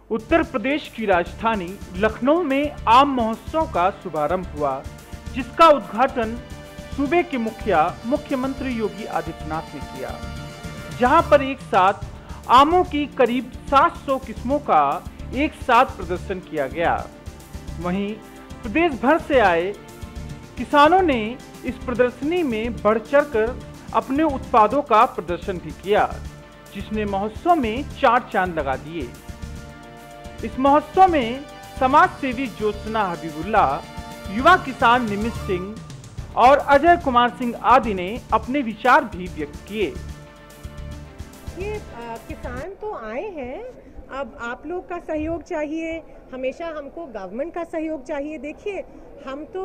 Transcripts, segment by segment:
उत्तर प्रदेश की राजधानी लखनऊ में आम महोत्सव का शुभारंभ हुआ, जिसका उद्घाटन सूबे के मुख्यमंत्री योगी आदित्यनाथ ने किया, जहां पर एक साथ आमों की करीब 700 किस्मों का एक साथ प्रदर्शन किया गया। वहीं प्रदेश भर से आए किसानों ने इस प्रदर्शनी में बढ़ चढ़कर अपने उत्पादों का प्रदर्शन भी किया, जिसने महोत्सव में चार चांद लगा दिए। इस महोत्सव में समाज सेवी ज्योत्सना हबीबुल्ला, युवा किसान निमित सिंह और अजय कुमार सिंह आदि ने अपने विचार भी व्यक्त किए। ये किसान तो आए हैं, अब आप लोग का सहयोग चाहिए, हमेशा हमको गवर्नमेंट का सहयोग चाहिए। देखिए, हम तो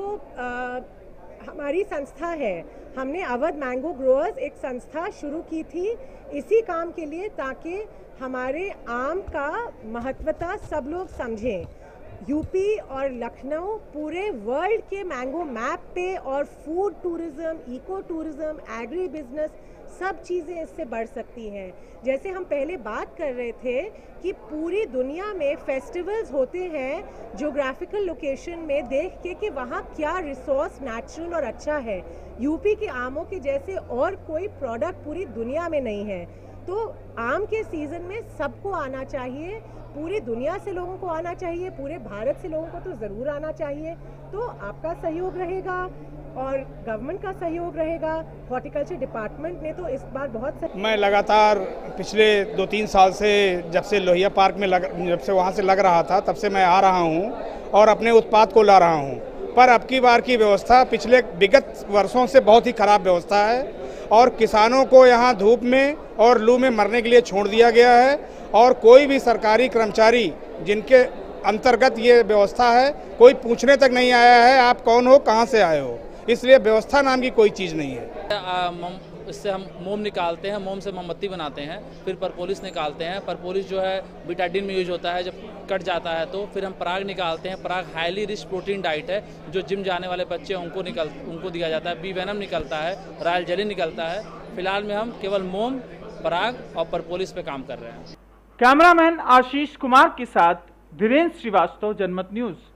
हमारी संस्था है, हमने अवध मैंगो ग्रोअर्स एक संस्था शुरू की थी इसी काम के लिए, ताकि हमारे आम का महत्वता सब लोग समझें। यूपी और लखनऊ पूरे वर्ल्ड के मैंगो मैप पे, और food tourism, eco tourism, agribusiness, सब चीज़ें इससे बढ़ सकती हैं। जैसे हम पहले बात कर रहे थे कि पूरी दुनिया में फेस्टिवल्स होते हैं ज्योग्राफिकल लोकेशन में, देख के कि वहाँ क्या रिसोर्स नेचुरल और अच्छा है। यूपी के आमों के जैसे और कोई प्रोडक्ट पूरी दुनिया में नहीं है। तो आम के सीज़न में सबको आना चाहिए, पूरी दुनिया से लोगों को आना चाहिए, पूरे भारत से लोगों को तो ज़रूर आना चाहिए। तो आपका सहयोग रहेगा और गवर्नमेंट का सहयोग रहेगा। हॉर्टिकल्चर डिपार्टमेंट ने तो इस बार बहुत मैं लगातार पिछले 2-3 साल से, जब से लोहिया पार्क में जब से वहाँ से लग रहा था, तब से मैं आ रहा हूँ और अपने उत्पाद को ला रहा हूँ। पर अब की बार की व्यवस्था पिछले विगत वर्षों से बहुत ही खराब व्यवस्था है और किसानों को यहाँ धूप में और लू में मरने के लिए छोड़ दिया गया है, और कोई भी सरकारी कर्मचारी जिनके अंतर्गत ये व्यवस्था है, कोई पूछने तक नहीं आया है आप कौन हो, कहाँ से आए हो। इसलिए व्यवस्था नाम की कोई चीज़ नहीं है। इससे हम मोम निकालते हैं, मोम से मोमबत्ती बनाते हैं, फिर परपोलिस निकालते हैं। परपोलिस जो है बीटाडीन में यूज होता है, जब कट जाता है तो फिर हम पराग निकालते हैं। पराग हाईली रिच प्रोटीन डाइट है, जो जिम जाने वाले बच्चे उनको दिया जाता है। बी वेनम निकलता है, रॉयल जेली निकलता है। फिलहाल में हम केवल मोम, पराग और परपोलिस पे काम कर रहे हैं। कैमरामैन आशीष कुमार के साथ धीरेन्द्र श्रीवास्तव, जनमत न्यूज।